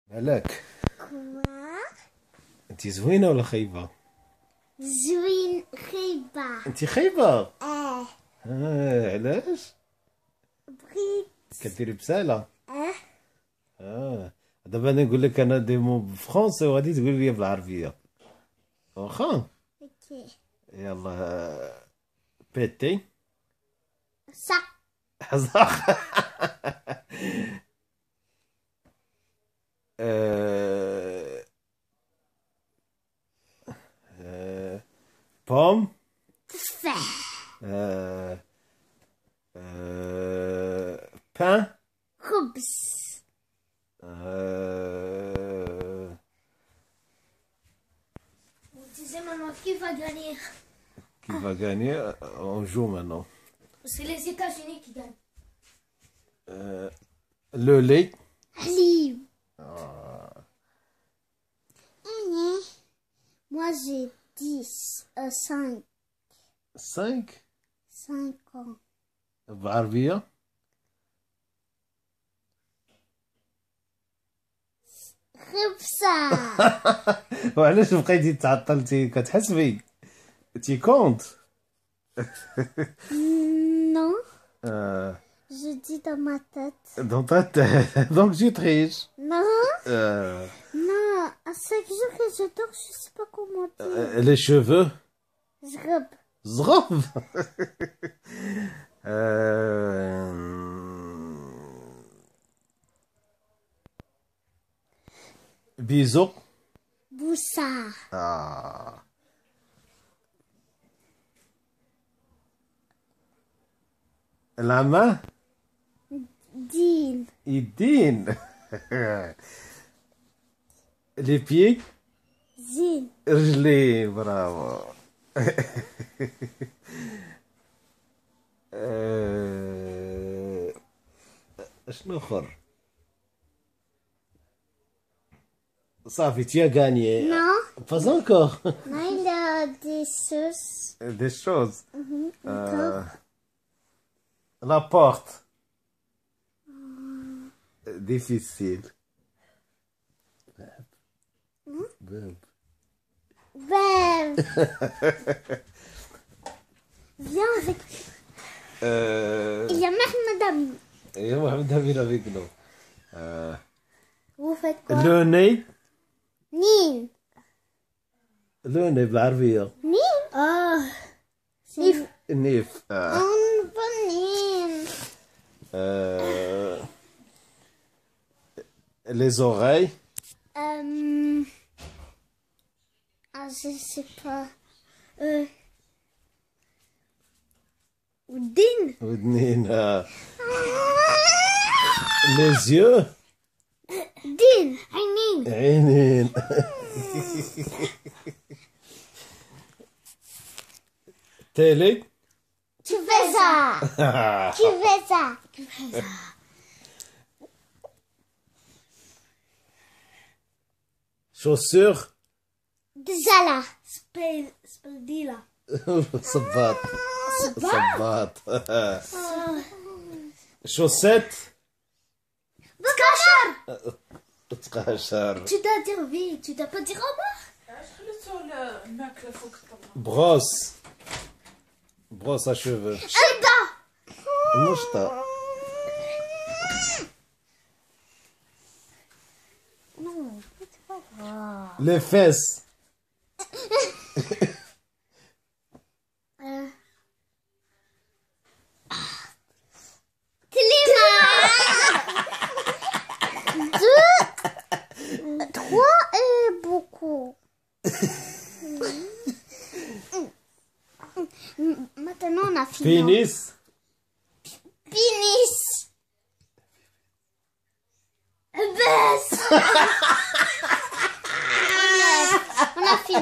مالك؟ كوا انت زوينة ولا خايبة؟ زوين خيبة. انت خايبة؟ اه علاش؟ بغيت. كديري بسالة؟ اه دابا انا نقول لك انا دي مو بالفرنسي وغادي تقول لي بالعربية. واخا؟ اوكي. يلا بيتي صح. حزاق. آه، بوم. تفاح. بان. خبز. Tu sais maintenant qui va gagner? Qui va gagner? On joue maintenant. C'est les États-Unis qui gagnent. Le lait. حليب. Moi j'ai 5 5 ans. بعربية. خبزة. وعلاش بقيتي تعطلتي كتحسبي؟ تي كونت. Non, je dis dans ma tête. Dans ta tête. Donc tu triches. Non, Euh, non, à chaque jour que je dors, je sais pas comment dire. les cheveux. Zrub. زغب. Bisous. Boussard. La main. Dean. Idine. Les pieds. Zin. رجلي. برافو. شنو اخر؟ صافي تي غانيي. Non, Pas encore. non, il a des sauces. Des choses. Encore. La porte. Difficile. Bab. Ben, viens avec. Il y a même madame. يا محمد هابين avec nous. Vous faites quoi? Le nez. Nine. Le nez بالعربية. Nine? Oh. Nif. نيف. Pas Nine. Les oreilles. Je sais pas. Din. ودنين. Les yeux. Din. Ainin. عينين. Télé. Tu fais ça. Tu fais ça. Tu fais ça. Chaussures. Zala. Spaldila. صباط. صباط. Chaussettes. Boucachar. تقاشر. Tu dois dire oui. Tu dois pas dire au revoir. Brosse. Brosse à cheveux. Alba. مشطة. Non, c'est pas grave. Les fesses. Deux, trois et beaucoup. Maintenant on a fini. Pénis. Pénis. Baisse.